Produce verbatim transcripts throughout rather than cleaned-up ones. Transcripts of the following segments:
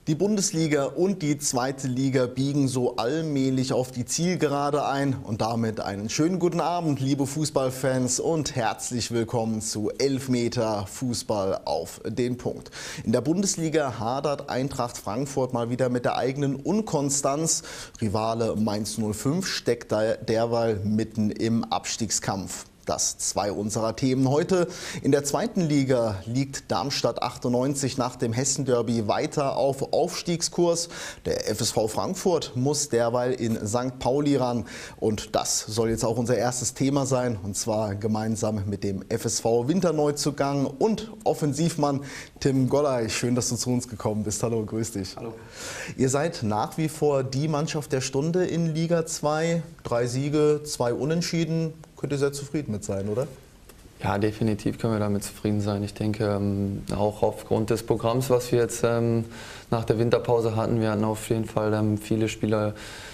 Die Bundesliga und die zweite Liga biegen so allmählich auf die Zielgerade ein und damit einen schönen guten Abend, liebe Fußballfans, und herzlich willkommen zu Elfmeter Fußball auf den Punkt. In der Bundesliga hadert Eintracht Frankfurt mal wieder mit der eigenen Unkonstanz. Rivale Mainz null fünf steckt derweil mitten im Abstiegskampf. Das zwei unserer Themen heute. In der zweiten Liga liegt Darmstadt achtundneunzig nach dem Hessen-Derby weiter auf Aufstiegskurs. Der F S V Frankfurt muss derweil in Sankt Pauli ran. Und das soll jetzt auch unser erstes Thema sein. Und zwar gemeinsam mit dem F S V Winterneuzugang und Offensivmann Tim Golley. Schön, dass du zu uns gekommen bist. Hallo, grüß dich. Hallo. Ihr seid nach wie vor die Mannschaft der Stunde in Liga zwei. Drei Siege, zwei Unentschieden. Könnt ihr sehr zufrieden mit sein, oder? Ja, definitiv können wir damit zufrieden sein. Ich denke, ähm, auch aufgrund des Programms, was wir jetzt ähm, nach der Winterpause hatten, wir hatten auf jeden Fall ähm, viele Spieler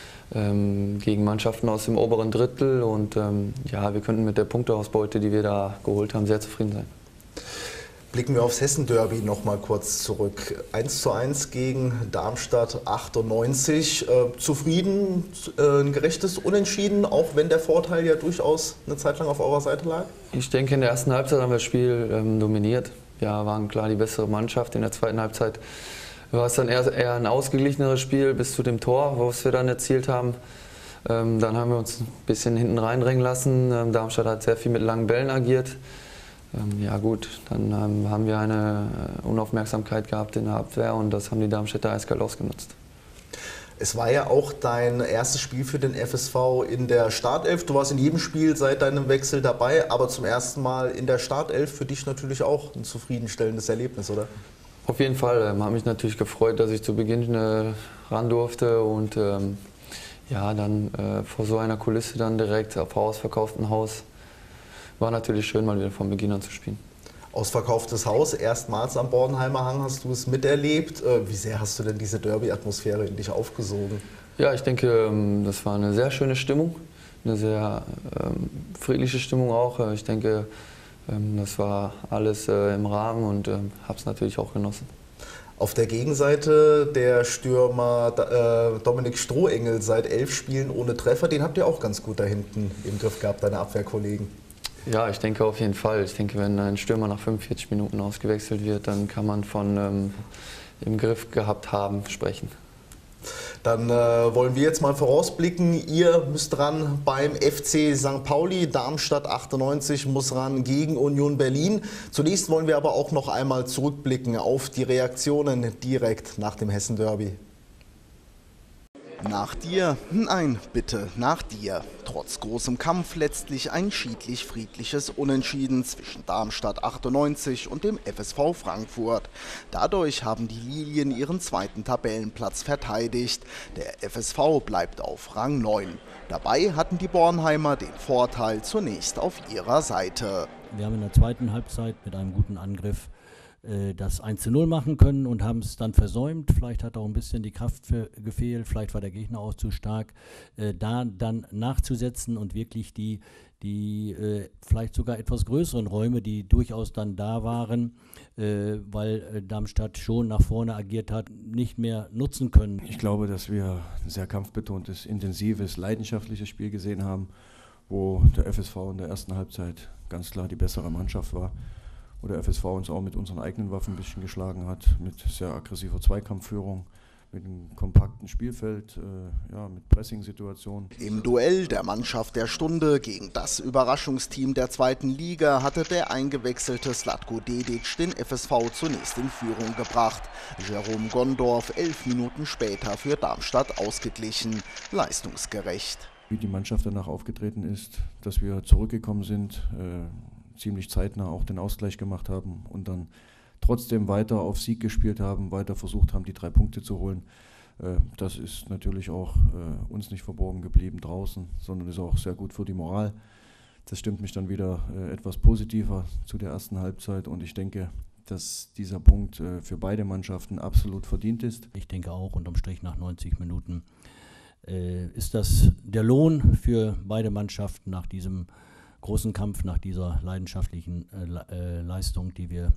ähm, gegen Mannschaften aus dem oberen Drittel und ähm, ja, wir könnten mit der Punkteausbeute, die wir da geholt haben, sehr zufrieden sein. Blicken wir aufs Hessen-Derby noch mal kurz zurück. eins zu eins gegen Darmstadt achtundneunzig. Äh, zufrieden, äh, ein gerechtes Unentschieden, auch wenn der Vorteil ja durchaus eine Zeit lang auf eurer Seite lag? Ich denke, in der ersten Halbzeit haben wir das Spiel ähm, dominiert. Ja, waren klar die bessere Mannschaft. In der zweiten Halbzeit war es dann eher, eher ein ausgeglicheneres Spiel bis zu dem Tor, was wir dann erzielt haben. Ähm, dann haben wir uns ein bisschen hinten reindrängen lassen. Ähm, Darmstadt hat sehr viel mit langen Bällen agiert. Ja gut, dann ähm, haben wir eine äh, Unaufmerksamkeit gehabt in der Abwehr und das haben die Darmstädter eiskalt ausgenutzt. Es war ja auch dein erstes Spiel für den F S V in der Startelf. Du warst in jedem Spiel seit deinem Wechsel dabei, aber zum ersten Mal in der Startelf. Für dich natürlich auch ein zufriedenstellendes Erlebnis, oder? Auf jeden Fall. Ähm, hat mich natürlich gefreut, dass ich zu Beginn äh, ran durfte und ähm, ja, dann äh, vor so einer Kulisse dann direkt auf ausverkauftem Haus. War natürlich schön, mal wieder von Beginn an zu spielen. Ausverkauftes Haus, erstmals am Bornheimer Hang hast du es miterlebt. Wie sehr hast du denn diese Derby-Atmosphäre in dich aufgesogen? Ja, ich denke, das war eine sehr schöne Stimmung, eine sehr ähm, friedliche Stimmung auch. Ich denke, ähm, das war alles äh, im Rahmen und ähm, habe es natürlich auch genossen. Auf der Gegenseite der Stürmer äh, Dominik Strohengel seit elf Spielen ohne Treffer. Den habt ihr auch ganz gut da hinten im Griff gehabt, deine Abwehrkollegen. Ja, ich denke auf jeden Fall. Ich denke, wenn ein Stürmer nach fünfundvierzig Minuten ausgewechselt wird, dann kann man von ähm, im Griff gehabt haben sprechen. Dann äh, wollen wir jetzt mal vorausblicken. Ihr müsst ran beim F C Sankt Pauli. Darmstadt achtundneunzig muss ran gegen Union Berlin. Zunächst wollen wir aber auch noch einmal zurückblicken auf die Reaktionen direkt nach dem Hessen-Derby. Nach dir? Nein, bitte, nach dir. Trotz großem Kampf letztlich ein schiedlich-friedliches Unentschieden zwischen Darmstadt achtundneunzig und dem F S V Frankfurt. Dadurch haben die Lilien ihren zweiten Tabellenplatz verteidigt. Der F S V bleibt auf Rang neun. Dabei hatten die Bornheimer den Vorteil zunächst auf ihrer Seite. Wir haben in der zweiten Halbzeit mit einem guten Angriff das eins zu null machen können und haben es dann versäumt. Vielleicht hat auch ein bisschen die Kraft für, gefehlt, vielleicht war der Gegner auch zu stark, äh, da dann nachzusetzen und wirklich die, die äh, vielleicht sogar etwas größeren Räume, die durchaus dann da waren, äh, weil äh, Darmstadt schon nach vorne agiert hat, nicht mehr nutzen können. Ich glaube, dass wir ein sehr kampfbetontes, intensives, leidenschaftliches Spiel gesehen haben, wo der F S V in der ersten Halbzeit ganz klar die bessere Mannschaft war. Wo der F S V uns auch mit unseren eigenen Waffen ein bisschen geschlagen hat, mit sehr aggressiver Zweikampfführung, mit einem kompakten Spielfeld, äh, ja, mit Pressing-Situationen. Im Duell der Mannschaft der Stunde gegen das Überraschungsteam der zweiten Liga hatte der eingewechselte Zlatko Dedic den F S V zunächst in Führung gebracht. Jerome Gondorf elf Minuten später für Darmstadt ausgeglichen, leistungsgerecht. Wie die Mannschaft danach aufgetreten ist, dass wir zurückgekommen sind, äh, ziemlich zeitnah auch den Ausgleich gemacht haben und dann trotzdem weiter auf Sieg gespielt haben, weiter versucht haben, die drei Punkte zu holen. Das ist natürlich auch uns nicht verborgen geblieben draußen, sondern ist auch sehr gut für die Moral. Das stimmt mich dann wieder etwas positiver zu der ersten Halbzeit und ich denke, dass dieser Punkt für beide Mannschaften absolut verdient ist. Ich denke auch, unterm Strich nach neunzig Minuten ist das der Lohn für beide Mannschaften nach diesem großen Kampf, nach dieser leidenschaftlichen äh, Leistung, die wir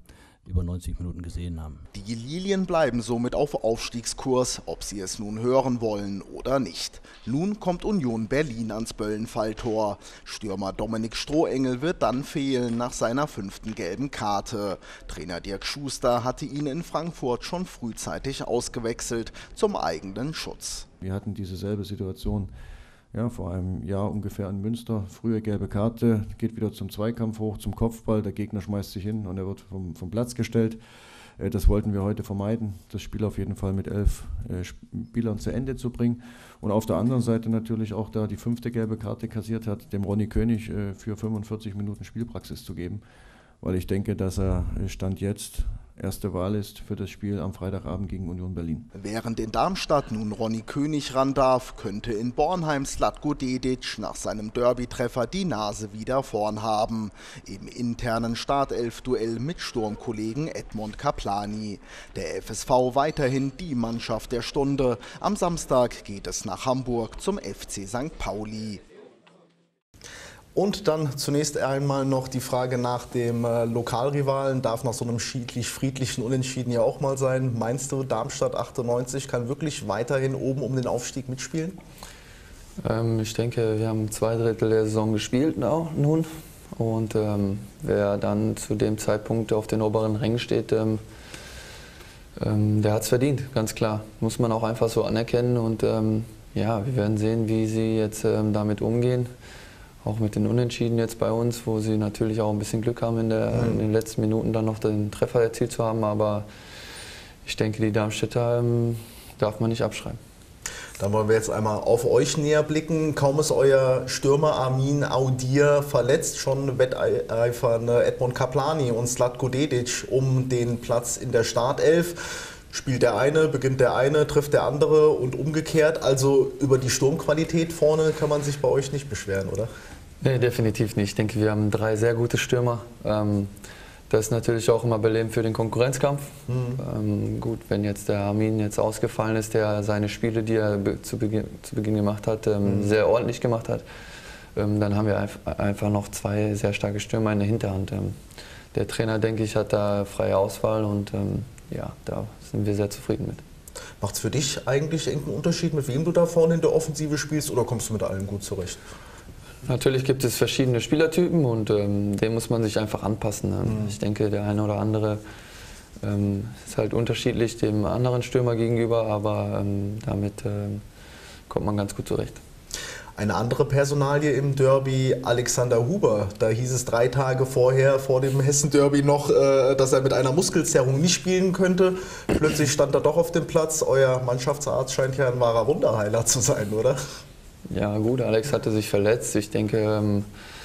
über neunzig Minuten gesehen haben. Die Lilien bleiben somit auf Aufstiegskurs, ob sie es nun hören wollen oder nicht. Nun kommt Union Berlin ans Böllenfalltor. Stürmer Dominik Strohengel wird dann fehlen nach seiner fünften gelben Karte. Trainer Dirk Schuster hatte ihn in Frankfurt schon frühzeitig ausgewechselt, zum eigenen Schutz. Wir hatten diese selbe Situation ja, vor einem Jahr ungefähr in Münster. Frühe gelbe Karte, geht wieder zum Zweikampf hoch, zum Kopfball. Der Gegner schmeißt sich hin und er wird vom, vom Platz gestellt. Das wollten wir heute vermeiden, das Spiel auf jeden Fall mit elf Spielern zu Ende zu bringen. Und auf der anderen Seite natürlich auch da die fünfte gelbe Karte kassiert hat, dem Ronny König für fünfundvierzig Minuten Spielpraxis zu geben. Weil ich denke, dass er Stand jetzt erste Wahl ist für das Spiel am Freitagabend gegen Union Berlin. Während in Darmstadt nun Ronny König ran darf, könnte in Bornheim Zlatko Dedić nach seinem Derby-Treffer die Nase wieder vorn haben. Im internen Startelf-Duell mit Sturmkollegen Edmond Kaplani. Der F S V weiterhin die Mannschaft der Stunde. Am Samstag geht es nach Hamburg zum F C Sankt Pauli. Und dann zunächst einmal noch die Frage nach dem äh, Lokalrivalen. Darf nach so einem schiedlich-friedlichen Unentschieden ja auch mal sein. Meinst du, Darmstadt achtundneunzig kann wirklich weiterhin oben um den Aufstieg mitspielen? Ähm, ich denke, wir haben zwei Drittel der Saison gespielt now, nun. Und ähm, wer dann zu dem Zeitpunkt auf den oberen Rängen steht, ähm, ähm, der hat es verdient, ganz klar. Muss man auch einfach so anerkennen. Und ähm, ja, wir werden sehen, wie sie jetzt ähm, damit umgehen. Auch mit den Unentschieden jetzt bei uns, wo sie natürlich auch ein bisschen Glück haben, in, der, in den letzten Minuten dann noch den Treffer erzielt zu haben. Aber ich denke, die Darmstädter ähm, darf man nicht abschreiben. Dann wollen wir jetzt einmal auf euch näher blicken. Kaum ist euer Stürmer Armin Audir verletzt, schon wetteifern Edmond Kaplani und Zlatko Dedić um den Platz in der Startelf. Spielt der eine, beginnt der eine, trifft der andere und umgekehrt. Also über die Sturmqualität vorne kann man sich bei euch nicht beschweren, oder? Nee, definitiv nicht. Ich denke, wir haben drei sehr gute Stürmer. Ähm, das ist natürlich auch immer belebend für den Konkurrenzkampf. Mhm. Ähm, gut, wenn jetzt der Armin jetzt ausgefallen ist, der seine Spiele, die er be zu, Beginn, zu Beginn gemacht hat, ähm, mhm. sehr ordentlich gemacht hat, ähm, dann haben wir einf einfach noch zwei sehr starke Stürmer in der Hinterhand. Ähm, der Trainer, denke ich, hat da freie Auswahl und ähm, ja, da sind wir sehr zufrieden mit. Macht es für dich eigentlich irgendeinen Unterschied, mit wem du da vorne in der Offensive spielst, oder kommst du mit allen gut zurecht? Natürlich gibt es verschiedene Spielertypen und ähm, dem muss man sich einfach anpassen. Ne? Mhm. Ich denke, der eine oder andere ähm, ist halt unterschiedlich dem anderen Stürmer gegenüber, aber ähm, damit ähm, kommt man ganz gut zurecht. Eine andere Personalie im Derby, Alexander Huber. Da hieß es drei Tage vorher, vor dem Hessen-Derby noch, äh, dass er mit einer Muskelzerrung nicht spielen könnte. Plötzlich stand er doch auf dem Platz. Euer Mannschaftsarzt scheint ja ein wahrer Wunderheiler zu sein, oder? Ja gut, Alex hatte sich verletzt. Ich denke, ähm,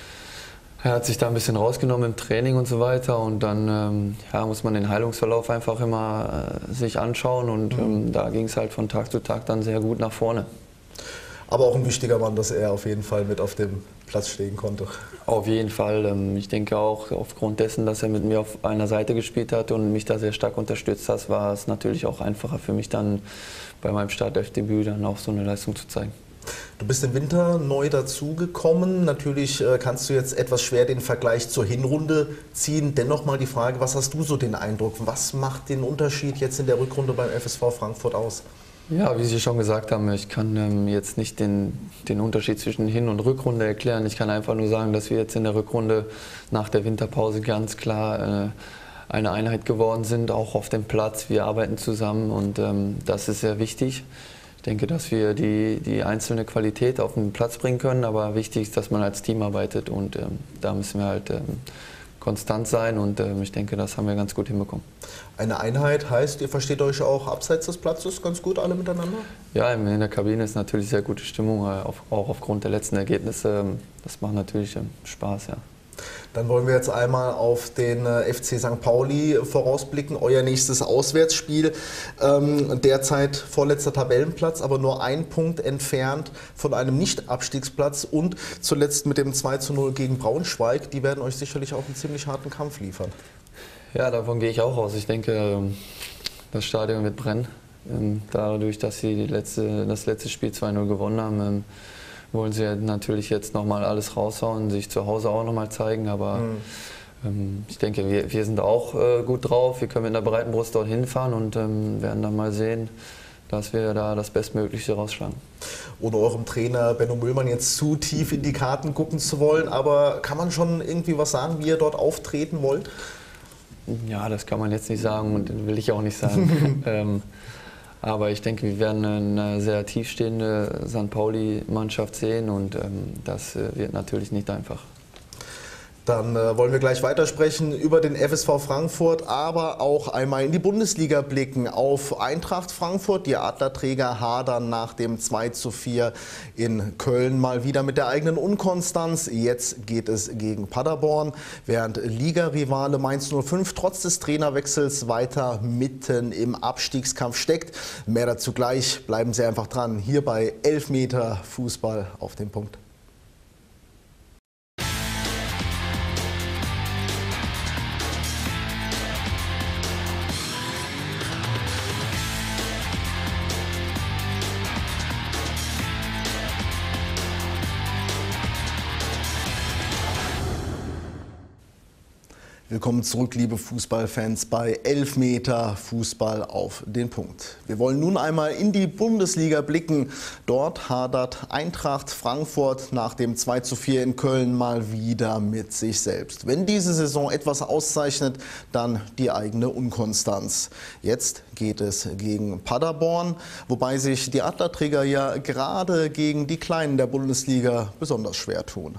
er hat sich da ein bisschen rausgenommen im Training und so weiter. Und dann ähm, ja, muss man den Heilungsverlauf einfach immer äh, sich anschauen. Und mhm. ähm, da ging es halt von Tag zu Tag dann sehr gut nach vorne. Aber auch ein wichtiger Mann, dass er auf jeden Fall mit auf dem Platz stehen konnte. Auf jeden Fall. Ich denke auch aufgrund dessen, dass er mit mir auf einer Seite gespielt hat und mich da sehr stark unterstützt hat, war es natürlich auch einfacher für mich dann bei meinem Startelfdebüt dann auch so eine Leistung zu zeigen. Du bist im Winter neu dazugekommen. Natürlich kannst du jetzt etwas schwer den Vergleich zur Hinrunde ziehen. Dennoch mal die Frage, was hast du so den Eindruck? Was macht den Unterschied jetzt in der Rückrunde beim F S V Frankfurt aus? Ja, wie Sie schon gesagt haben, ich kann ähm, jetzt nicht den, den Unterschied zwischen Hin- und Rückrunde erklären. Ich kann einfach nur sagen, dass wir jetzt in der Rückrunde nach der Winterpause ganz klar äh, eine Einheit geworden sind, auch auf dem Platz. Wir arbeiten zusammen und ähm, das ist sehr wichtig. Ich denke, dass wir die, die einzelne Qualität auf den Platz bringen können, aber wichtig ist, dass man als Team arbeitet und ähm, da müssen wir halt ähm, konstant sein und ähm, ich denke, das haben wir ganz gut hinbekommen. Eine Einheit heißt, ihr versteht euch auch abseits des Platzes ganz gut alle miteinander? Ja, in der Kabine ist natürlich sehr gute Stimmung, auch aufgrund der letzten Ergebnisse. Das macht natürlich Spaß, ja. Dann wollen wir jetzt einmal auf den F C Sankt Pauli vorausblicken, euer nächstes Auswärtsspiel. Ähm, derzeit vorletzter Tabellenplatz, aber nur ein Punkt entfernt von einem Nicht-Abstiegsplatz und zuletzt mit dem zwei zu null gegen Braunschweig. Die werden euch sicherlich auch einen ziemlich harten Kampf liefern. Ja, davon gehe ich auch aus. Ich denke, das Stadion wird brennen. Dadurch, dass sie die letzte, das letzte Spiel zwei null gewonnen haben, wollen sie natürlich jetzt nochmal alles raushauen, sich zu Hause auch nochmal zeigen. Aber mhm. Ähm, ich denke, wir, wir sind auch äh, gut drauf. Wir können mit einer breiten Brust dort hinfahren und ähm, werden dann mal sehen, dass wir da das Bestmögliche rausschlagen. Ohne eurem Trainer Benno Müllmann jetzt zu tief in die Karten gucken zu wollen, aber kann man schon irgendwie was sagen, wie ihr dort auftreten wollt? Ja, das kann man jetzt nicht sagen und will ich auch nicht sagen. ähm, aber ich denke, wir werden eine sehr tiefstehende Sankt Pauli-Mannschaft sehen und ähm, das äh, wird natürlich nicht einfach. Dann äh, wollen wir gleich weitersprechen über den F S V Frankfurt, aber auch einmal in die Bundesliga blicken. Auf Eintracht Frankfurt, die Adlerträger hadern nach dem zwei zu vier in Köln mal wieder mit der eigenen Unkonstanz. Jetzt geht es gegen Paderborn, während Ligarivale Mainz null fünf trotz des Trainerwechsels weiter mitten im Abstiegskampf steckt. Mehr dazu gleich, bleiben Sie einfach dran, hier bei Elfmeter Fußball auf den Punkt. Willkommen zurück, liebe Fußballfans, bei Elfmeter Fußball auf den Punkt. Wir wollen nun einmal in die Bundesliga blicken. Dort hadert Eintracht Frankfurt nach dem zwei zu vier in Köln mal wieder mit sich selbst. Wenn diese Saison etwas auszeichnet, dann die eigene Unkonstanz. Jetzt geht es gegen Paderborn, wobei sich die Adlerträger ja gerade gegen die Kleinen der Bundesliga besonders schwer tun.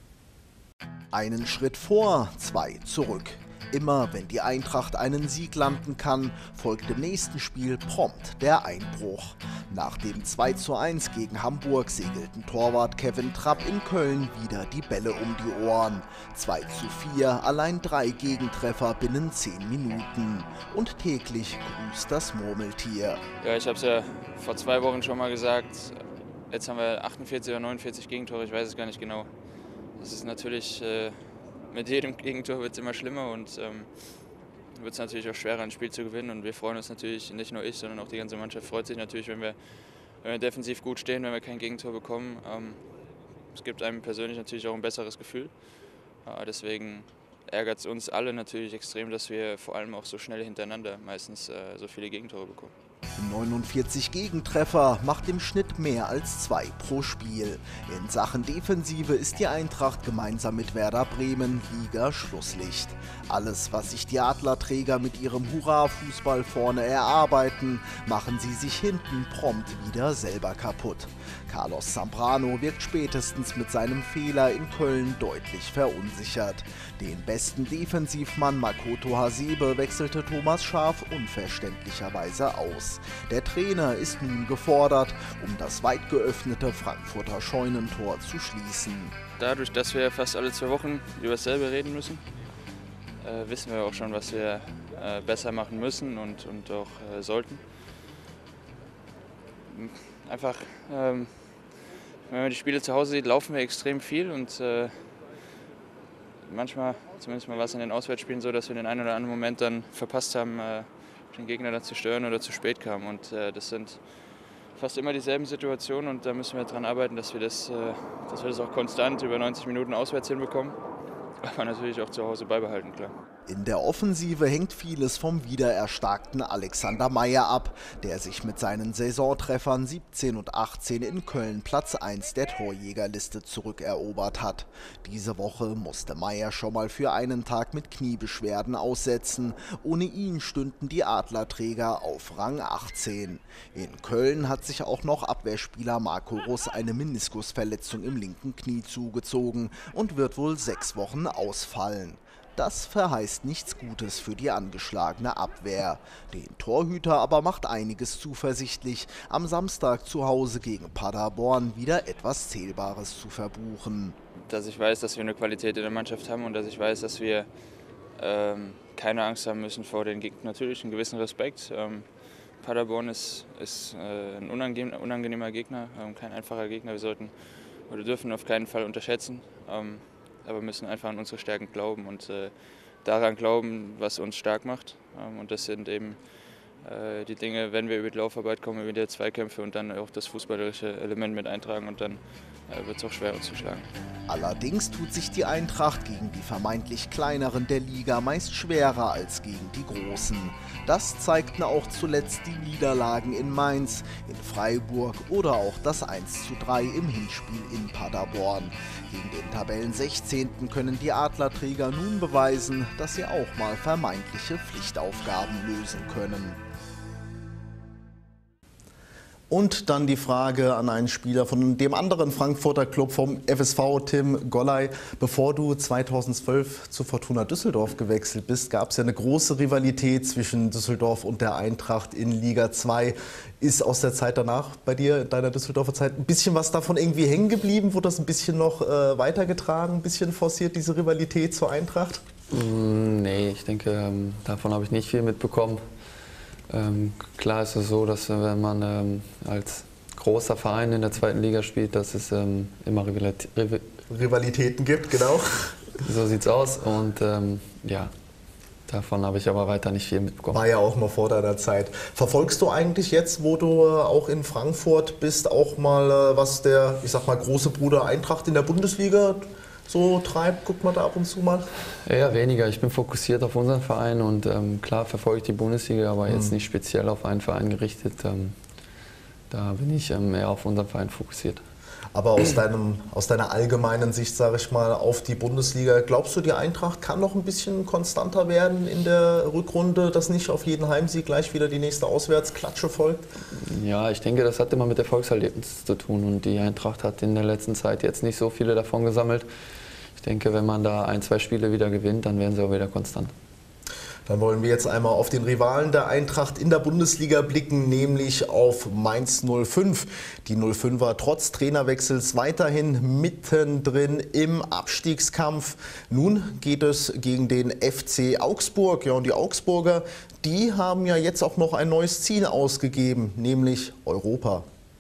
Einen Schritt vor, zwei zurück. Immer wenn die Eintracht einen Sieg landen kann, folgt im nächsten Spiel prompt der Einbruch. Nach dem zwei zu eins gegen Hamburg segelten Torwart Kevin Trapp in Köln wieder die Bälle um die Ohren. zwei zu vier, allein drei Gegentreffer binnen zehn Minuten. Und täglich grüßt das Murmeltier. Ja, ich habe es ja vor zwei Wochen schon mal gesagt. Jetzt haben wir achtundvierzig oder neunundvierzig Gegentore, ich weiß es gar nicht genau. Das ist natürlich, äh, mit jedem Gegentor wird es immer schlimmer und ähm, wird es natürlich auch schwerer, ein Spiel zu gewinnen. Und wir freuen uns natürlich, nicht nur ich, sondern auch die ganze Mannschaft freut sich natürlich, wenn wir, wenn wir defensiv gut stehen, wenn wir kein Gegentor bekommen. Ähm, es gibt einem persönlich natürlich auch ein besseres Gefühl. Äh, deswegen ärgert es uns alle natürlich extrem, dass wir vor allem auch so schnell hintereinander meistens äh, so viele Gegentore bekommen. neunundvierzig Gegentreffer macht im Schnitt mehr als zwei pro Spiel. In Sachen Defensive ist die Eintracht gemeinsam mit Werder Bremen Liga-Schlusslicht. Alles, was sich die Adlerträger mit ihrem Hurra-Fußball vorne erarbeiten, machen sie sich hinten prompt wieder selber kaputt. Carlos Zambrano wirkt spätestens mit seinem Fehler in Köln deutlich verunsichert. Den besten Defensivmann Makoto Hasebe wechselte Thomas Schaaf unverständlicherweise aus. Der Trainer ist nun gefordert, um das weit geöffnete Frankfurter Scheunentor zu schließen. Dadurch, dass wir fast alle zwei Wochen über dasselbe reden müssen, äh, wissen wir auch schon, was wir äh, besser machen müssen und, und auch äh, sollten. Einfach, ähm, wenn man die Spiele zu Hause sieht, laufen wir extrem viel und äh, manchmal, zumindest mal war es in den Auswärtsspielen so, dass wir den einen oder anderen Moment dann verpasst haben, äh, den Gegner dann zu stören oder zu spät kamen. Und äh, das sind fast immer dieselben Situationen und da müssen wir daran arbeiten, dass wir das, äh, dass wir das auch konstant über neunzig Minuten auswärts hinbekommen, aber natürlich auch zu Hause beibehalten, klar. In der Offensive hängt vieles vom wiedererstarkten Alexander Meyer ab, der sich mit seinen Saisontreffern siebzehn und achtzehn in Köln Platz eins der Torjägerliste zurückerobert hat. Diese Woche musste Meyer schon mal für einen Tag mit Kniebeschwerden aussetzen. Ohne ihn stünden die Adlerträger auf Rang achtzehn. In Köln hat sich auch noch Abwehrspieler Marco Russ eine Meniskusverletzung im linken Knie zugezogen und wird wohl sechs Wochen ausfallen. Das verheißt nichts Gutes für die angeschlagene Abwehr. Den Torhüter aber macht einiges zuversichtlich, am Samstag zu Hause gegen Paderborn wieder etwas Zählbares zu verbuchen. Dass ich weiß, dass wir eine Qualität in der Mannschaft haben und dass ich weiß, dass wir ähm, keine Angst haben müssen vor den Gegnern. Natürlich einen gewissen Respekt. Ähm, Paderborn ist, ist äh, ein unangenehm, unangenehmer Gegner, ähm, kein einfacher Gegner. Wir sollten oder dürfen auf keinen Fall unterschätzen. Ähm, aber müssen einfach an unsere Stärken glauben und äh, daran glauben, was uns stark macht. Ähm, und das sind eben äh, die Dinge, wenn wir über die Laufarbeit kommen, über die Zweikämpfe und dann auch das fußballerische Element mit eintragen und dann äh, wird es auch schwer, uns zu schlagen. Allerdings tut sich die Eintracht gegen die vermeintlich kleineren der Liga meist schwerer als gegen die großen. Das zeigten auch zuletzt die Niederlagen in Mainz, in Freiburg oder auch das eins zu drei im Hinspiel in Paderborn. Gegen den Tabellensechzehnten können die Adlerträger nun beweisen, dass sie auch mal vermeintliche Pflichtaufgaben lösen können. Und dann die Frage an einen Spieler von dem anderen Frankfurter Club, vom F S V, Tim Golley. Bevor du zweitausendzwölf zu Fortuna Düsseldorf gewechselt bist, gab es ja eine große Rivalität zwischen Düsseldorf und der Eintracht in Liga zwei. Ist aus der Zeit danach bei dir, deiner Düsseldorfer Zeit, ein bisschen was davon irgendwie hängen geblieben? Wurde das ein bisschen noch äh, weitergetragen, ein bisschen forciert, diese Rivalität zur Eintracht? Mm, nee, ich denke, ähm, davon habe ich nicht viel mitbekommen. Ähm, klar ist es so, dass wenn man ähm, als großer Verein in der zweiten Liga spielt, dass es ähm, immer Rivalit Riv Rivalitäten gibt, genau. So sieht's aus und ähm, ja, davon habe ich aber weiter nicht viel mitbekommen. War ja auch mal vor deiner Zeit. Verfolgst du eigentlich jetzt, wo du äh, auch in Frankfurt bist, auch mal äh, was der, ich sag mal, große Bruder Eintracht in der Bundesliga so treibt? Guckt man da ab und zu mal? Eher weniger. Ich bin fokussiert auf unseren Verein und ähm, klar verfolge ich die Bundesliga, aber jetzt Mhm. nicht speziell auf einen Verein gerichtet. Ähm, da bin ich ähm, eher auf unseren Verein fokussiert. Aber aus, deinem, aus deiner allgemeinen Sicht, sage ich mal, auf die Bundesliga, glaubst du, die Eintracht kann noch ein bisschen konstanter werden in der Rückrunde, dass nicht auf jeden Heimsieg gleich wieder die nächste Auswärtsklatsche folgt? Ja, ich denke, das hat immer mit Erfolgserlebnissen zu tun und die Eintracht hat in der letzten Zeit jetzt nicht so viele davon gesammelt. Ich denke, wenn man da ein, zwei Spiele wieder gewinnt, dann werden sie auch wieder konstant. Dann wollen wir jetzt einmal auf den Rivalen der Eintracht in der Bundesliga blicken, nämlich auf Mainz null fünf. Die null fünfer trotz Trainerwechsels weiterhin mittendrin im Abstiegskampf. Nun geht es gegen den F C Augsburg. Ja, und die Augsburger, die haben ja jetzt auch noch ein neues Ziel ausgegeben, nämlich Europa.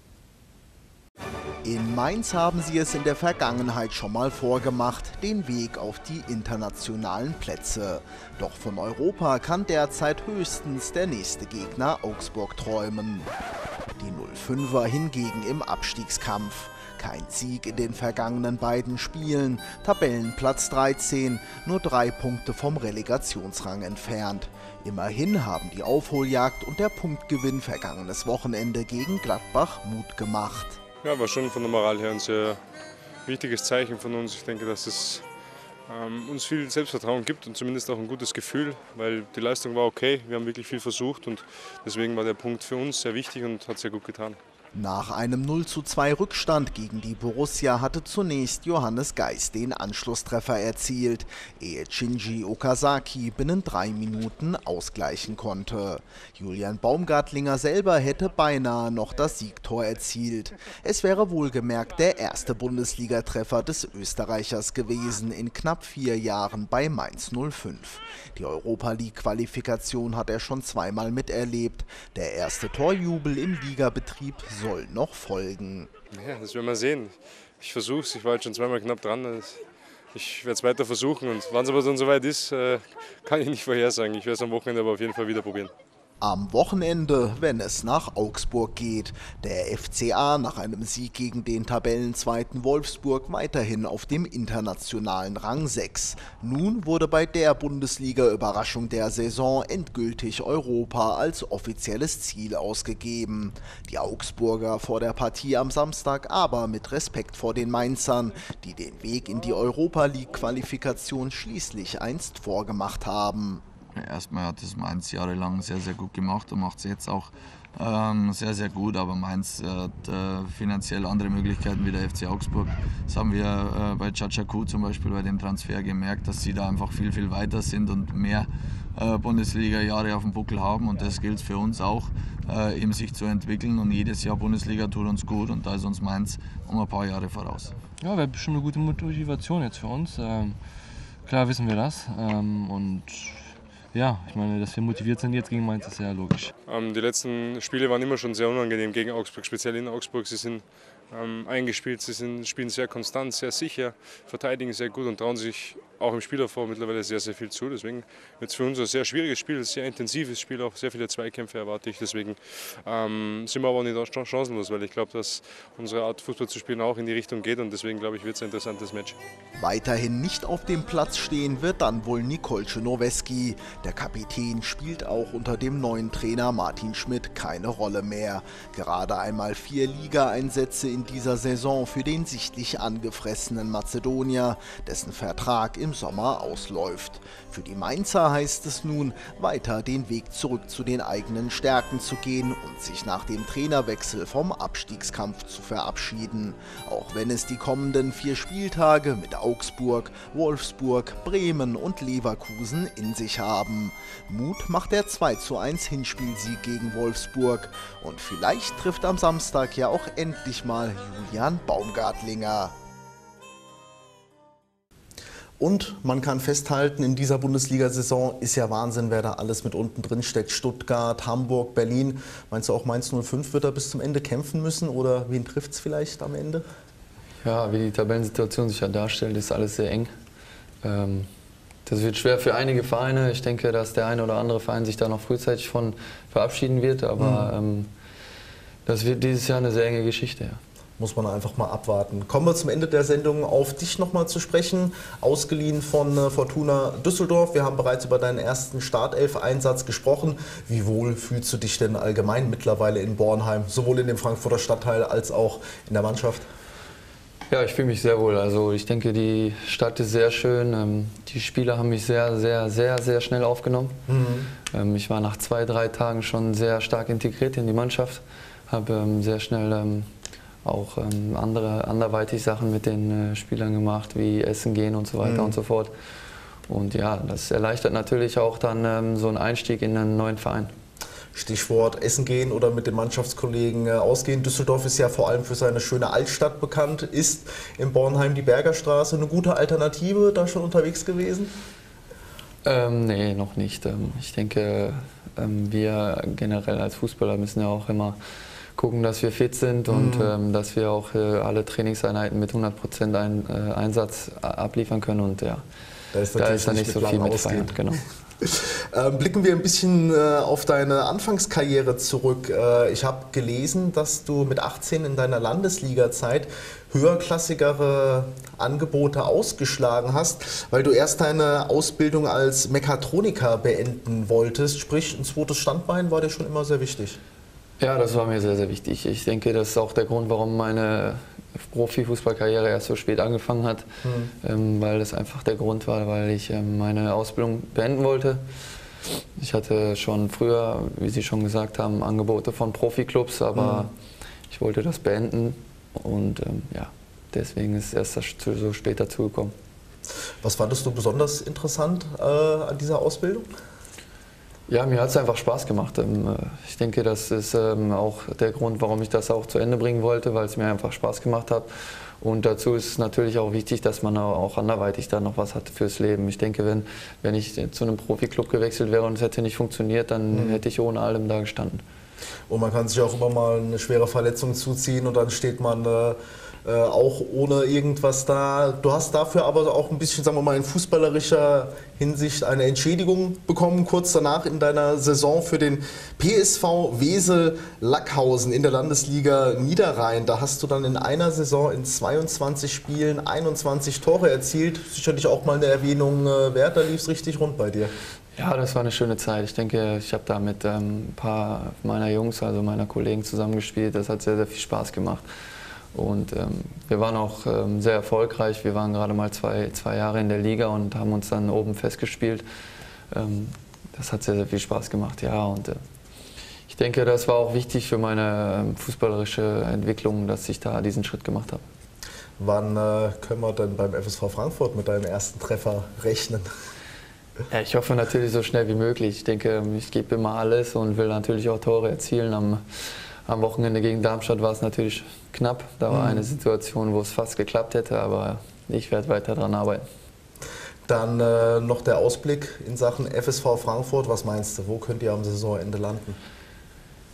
In Mainz haben sie es in der Vergangenheit schon mal vorgemacht, den Weg auf die internationalen Plätze. Doch von Europa kann derzeit höchstens der nächste Gegner Augsburg träumen. Die null fünfer hingegen im Abstiegskampf. Kein Sieg in den vergangenen beiden Spielen, Tabellenplatz dreizehn, nur drei Punkte vom Relegationsrang entfernt. Immerhin haben die Aufholjagd und der Punktgewinn vergangenes Wochenende gegen Gladbach Mut gemacht. Ja, war schon von der Moral her ein sehr wichtiges Zeichen von uns. Ich denke, dass es ähm, uns viel Selbstvertrauen gibt und zumindest auch ein gutes Gefühl, weil die Leistung war okay. Wir haben wirklich viel versucht und deswegen war der Punkt für uns sehr wichtig und hat sehr gut getan. Nach einem null zu zwei Rückstand gegen die Borussia hatte zunächst Johannes Geist den Anschlusstreffer erzielt, ehe Shinji Okazaki binnen drei Minuten ausgleichen konnte. Julian Baumgartlinger selber hätte beinahe noch das Siegtor erzielt. Es wäre wohlgemerkt der erste Bundesligatreffer des Österreichers gewesen in knapp vier Jahren bei Mainz null fünf. Die Europa-League-Qualifikation hat er schon zweimal miterlebt. Der erste Torjubel im Ligabetrieb soll noch folgen. Ja, das werden wir sehen. Ich versuche es, ich war jetzt schon zweimal knapp dran. Ich werde es weiter versuchen und wann es aber dann soweit ist, kann ich nicht vorhersagen. Ich werde es am Wochenende aber auf jeden Fall wieder probieren. Am Wochenende, wenn es nach Augsburg geht. Der F C A nach einem Sieg gegen den Tabellenzweiten Wolfsburg weiterhin auf dem internationalen Rang sechs. Nun wurde bei der Bundesliga-Überraschung der Saison endgültig Europa als offizielles Ziel ausgegeben. Die Augsburger vor der Partie am Samstag aber mit Respekt vor den Mainzern, die den Weg in die Europa-League-Qualifikation schließlich einst vorgemacht haben. Erstmal hat es Mainz jahrelang sehr, sehr gut gemacht und macht es jetzt auch ähm, sehr, sehr gut. Aber Mainz hat äh, finanziell andere Möglichkeiten wie der F C Augsburg. Das haben wir äh, bei Chachaku zum Beispiel bei dem Transfer gemerkt, dass sie da einfach viel, viel weiter sind und mehr äh, Bundesliga-Jahre auf dem Buckel haben. Und das gilt für uns auch, äh, eben sich zu entwickeln. Und jedes Jahr Bundesliga tut uns gut und da ist uns Mainz um ein paar Jahre voraus. Ja, wäre bestimmt eine gute Motivation jetzt für uns. Ähm, klar wissen wir das. Ähm, und Ja, ich meine, dass wir motiviert sind jetzt gegen Mainz, ist ja logisch. Ähm, die letzten Spiele waren immer schon sehr unangenehm gegen Augsburg, speziell in Augsburg. Sie sind ähm, eingespielt. Sie sind, spielen sehr konstant, sehr sicher, verteidigen sehr gut und trauen sich auch im Spielaufbau mittlerweile sehr, sehr viel zu. Deswegen wird es für uns ein sehr schwieriges Spiel, ein sehr intensives Spiel, auch sehr viele Zweikämpfe erwarte ich. Deswegen ähm, sind wir aber nicht chancenlos, weil ich glaube, dass unsere Art Fußball zu spielen auch in die Richtung geht und deswegen glaube ich, wird es ein interessantes Match. Weiterhin nicht auf dem Platz stehen wird dann wohl Nicole Czernoweski. Der Kapitän spielt auch unter dem neuen Trainer Martin Schmidt keine Rolle mehr. Gerade einmal vier Ligaeinsätze in dieser Saison für den sichtlich angefressenen Mazedonier, dessen Vertrag im Sommer ausläuft. Für die Mainzer heißt es nun, weiter den Weg zurück zu den eigenen Stärken zu gehen und sich nach dem Trainerwechsel vom Abstiegskampf zu verabschieden. Auch wenn es die kommenden vier Spieltage mit Augsburg, Wolfsburg, Bremen und Leverkusen in sich haben. Mut macht der zwei zu eins Hinspielsieg gegen Wolfsburg. Und vielleicht trifft am Samstag ja auch endlich mal Julian Baumgartlinger. Und man kann festhalten, in dieser Bundesliga-Saison ist ja Wahnsinn, wer da alles mit unten drin steckt. Stuttgart, Hamburg, Berlin. Meinst du auch Mainz null fünf wird da bis zum Ende kämpfen müssen oder wen trifft es vielleicht am Ende? Ja, wie die Tabellensituation sich ja darstellt, ist alles sehr eng. Ähm, das wird schwer für einige Vereine. Ich denke, dass der eine oder andere Verein sich da noch frühzeitig von verabschieden wird. Aber mhm. ähm, das wird dieses Jahr eine sehr enge Geschichte. Ja. Muss man einfach mal abwarten. Kommen wir zum Ende der Sendung auf dich nochmal zu sprechen. Ausgeliehen von äh, Fortuna Düsseldorf. Wir haben bereits über deinen ersten Startelf-Einsatz gesprochen. Wie wohl fühlst du dich denn allgemein mittlerweile in Bornheim, sowohl in dem Frankfurter Stadtteil als auch in der Mannschaft? Ja, ich fühle mich sehr wohl. Also ich denke, die Stadt ist sehr schön. Die Spieler haben mich sehr, sehr, sehr, sehr schnell aufgenommen. Mhm. Ich war nach zwei, drei Tagen schon sehr stark integriert in die Mannschaft. Habe sehr schnell auch andere, anderweitig Sachen mit den Spielern gemacht, wie Essen gehen und so weiter mhm. und so fort. Und ja, das erleichtert natürlich auch dann so einen Einstieg in einen neuen Verein. Stichwort Essen gehen oder mit den Mannschaftskollegen ausgehen. Düsseldorf ist ja vor allem für seine schöne Altstadt bekannt. Ist in Bornheim die Bergerstraße eine gute Alternative, da schon unterwegs gewesen? Ähm, nee, noch nicht. Ich denke, wir generell als Fußballer müssen ja auch immer gucken, dass wir fit sind und mhm. ähm, dass wir auch äh, alle Trainingseinheiten mit hundert Prozent ein, äh, Einsatz abliefern können. Und ja, da ist, da ist dann nicht so viel mit Feiern. Genau. Ähm, blicken wir ein bisschen äh, auf deine Anfangskarriere zurück. Äh, ich habe gelesen, dass du mit achtzehn in deiner Landesliga-Zeit höherklassigere Angebote ausgeschlagen hast, weil du erst deine Ausbildung als Mechatroniker beenden wolltest. Sprich, ein zweites Standbein war dir schon immer sehr wichtig. Ja, das war mir sehr, sehr wichtig. Ich denke, das ist auch der Grund, warum meine Profifußballkarriere erst so spät angefangen hat, mhm. ähm, weil das einfach der Grund war, weil ich ähm, meine Ausbildung beenden wollte. Ich hatte schon früher, wie Sie schon gesagt haben, Angebote von Profiklubs, aber mhm. ich wollte das beenden und ähm, ja, deswegen ist es erst so spät dazugekommen. Was fandest du besonders interessant äh, an dieser Ausbildung? Ja, mir hat es einfach Spaß gemacht. Ich denke, das ist auch der Grund, warum ich das auch zu Ende bringen wollte, weil es mir einfach Spaß gemacht hat. Und dazu ist es natürlich auch wichtig, dass man auch anderweitig da noch was hat fürs Leben. Ich denke, wenn, wenn ich zu einem Profiklub gewechselt wäre und es hätte nicht funktioniert, dann mhm. hätte ich ohne allem da gestanden. Und man kann sich auch immer mal eine schwere Verletzung zuziehen und dann steht man äh, äh, auch ohne irgendwas da. Du hast dafür aber auch ein bisschen, sagen wir mal, in fußballerischer Hinsicht eine Entschädigung bekommen, kurz danach in deiner Saison für den P S V Wesel Lackhausen in der Landesliga Niederrhein. Da hast du dann in einer Saison in zweiundzwanzig Spielen einundzwanzig Tore erzielt. Sicherlich auch mal eine Erwähnung wert, da lief es richtig rund bei dir. Ja, das war eine schöne Zeit. Ich denke, ich habe da mit ähm, ein paar meiner Jungs, also meiner Kollegen zusammengespielt. Das hat sehr, sehr viel Spaß gemacht. Und ähm, wir waren auch ähm, sehr erfolgreich. Wir waren gerade mal zwei, zwei Jahre in der Liga und haben uns dann oben festgespielt. Ähm, das hat sehr, sehr viel Spaß gemacht, ja. Und äh, ich denke, das war auch wichtig für meine äh, fußballerische Entwicklung, dass ich da diesen Schritt gemacht habe. Wann äh, können wir denn beim F S V Frankfurt mit deinem ersten Treffer rechnen? Ja, ich hoffe natürlich so schnell wie möglich. Ich denke, ich gebe immer alles und will natürlich auch Tore erzielen. Am, am Wochenende gegen Darmstadt war es natürlich knapp. Da war mhm. eine Situation, wo es fast geklappt hätte, aber ich werde weiter daran arbeiten. Dann äh, noch der Ausblick in Sachen F S V Frankfurt. Was meinst du, wo könnt ihr am Saisonende landen?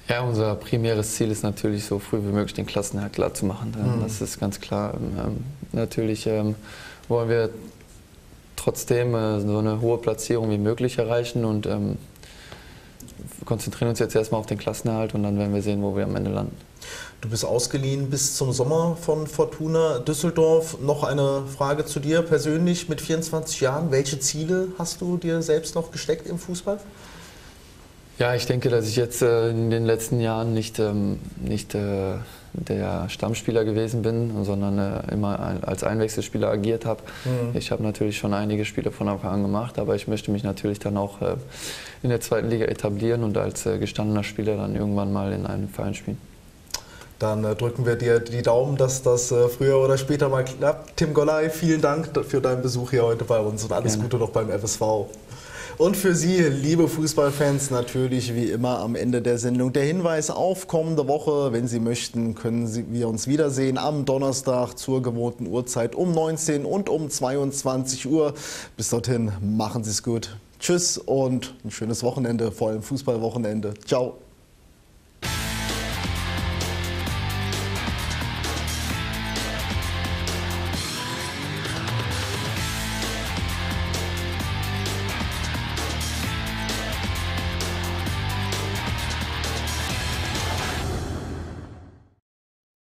Ja, unser primäres Ziel ist natürlich, so früh wie möglich den Klassenerhalt klar zu machen. Mhm. Das ist ganz klar. Ähm, natürlich ähm, wollen wir trotzdem äh, so eine hohe Platzierung wie möglich erreichen und ähm, konzentrieren uns jetzt erstmal auf den Klassenerhalt und dann werden wir sehen, wo wir am Ende landen. Du bist ausgeliehen bis zum Sommer von Fortuna Düsseldorf. Noch eine Frage zu dir persönlich mit vierundzwanzig Jahren. Welche Ziele hast du dir selbst noch gesteckt im Fußball? Ja, ich denke, dass ich jetzt äh, in den letzten Jahren nicht, ähm, nicht äh, der Stammspieler gewesen bin, sondern äh, immer ein, als Einwechselspieler agiert habe. Mhm. Ich habe natürlich schon einige Spiele von Anfang an gemacht, aber ich möchte mich natürlich dann auch äh, in der zweiten Liga etablieren und als äh, gestandener Spieler dann irgendwann mal in einem Verein spielen. Dann äh, drücken wir dir die Daumen, dass das äh, früher oder später mal klappt. Tim Golley, vielen Dank für deinen Besuch hier heute bei uns und alles Gerne. Gute noch beim F S V. Und für Sie, liebe Fußballfans, natürlich wie immer am Ende der Sendung der Hinweis auf kommende Woche. Wenn Sie möchten, können Sie, wir uns wiedersehen am Donnerstag zur gewohnten Uhrzeit um neunzehn und um zweiundzwanzig Uhr. Bis dorthin, machen Sie es gut. Tschüss und ein schönes Wochenende, vor allem Fußballwochenende. Ciao.